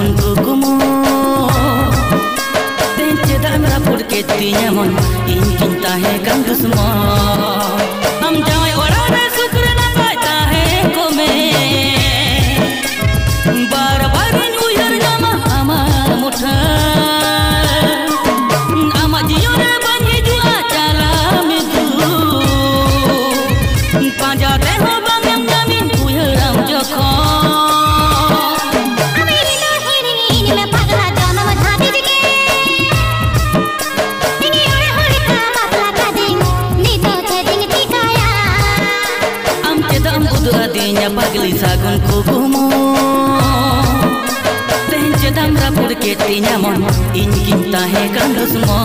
sagun kukumu dan cedak rapur ketinya mon in cinta hai kandu semua हम जाए और ना शुक्र ना पाता है को में बार बार उयर nama ama muठा ama जियो रे बंगे जुआ चला में तू पांजा ते हो बंगम जमीन उयर राम जखो pagli sagun kukumu ten cedam rapur ketinya mon in cinta hai kandu semua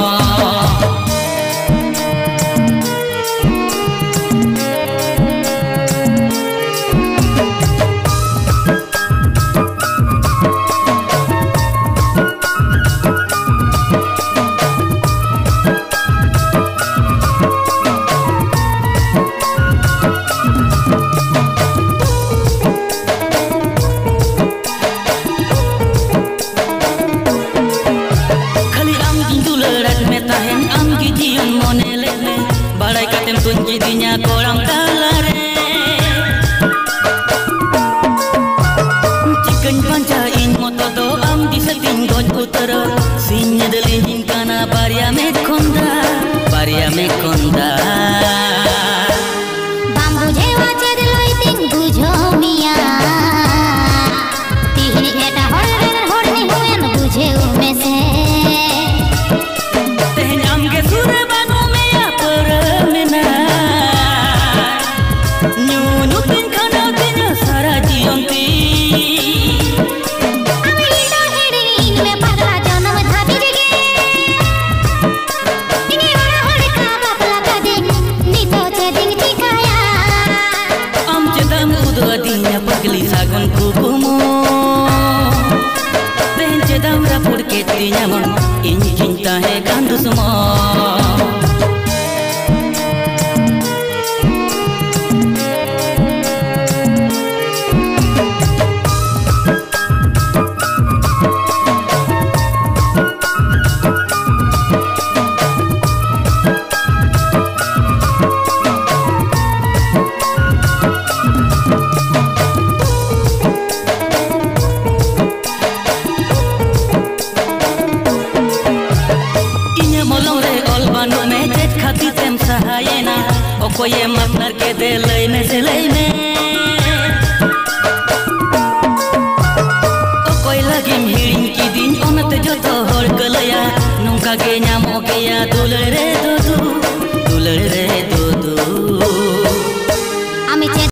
jadinya korang talare chicken pancain motodo am di seting god utara sinya delin kana baria mekonda bambu jewa ced loiting bujo mia tihi eta hor ni huyan buje umese tehn am ge sure banu me aparmena pagli sagun kukumu dan cedam rapur ketinya mon in cinta hai kandu semua koye matnar ke de lay me